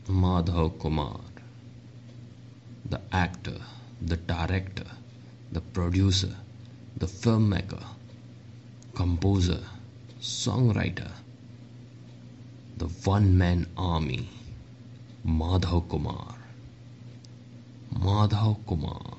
Madhav Kumar, the actor, the director, the producer, the filmmaker, composer, songwriter, the one-man army, Madhav Kumar. Madhav Kumar.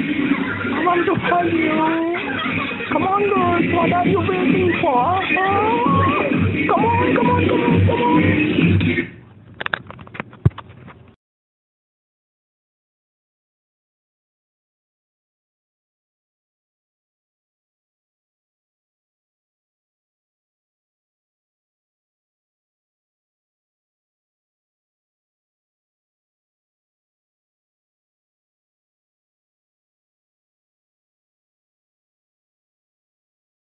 I want to tell you. Come on, girls, what are you waiting for?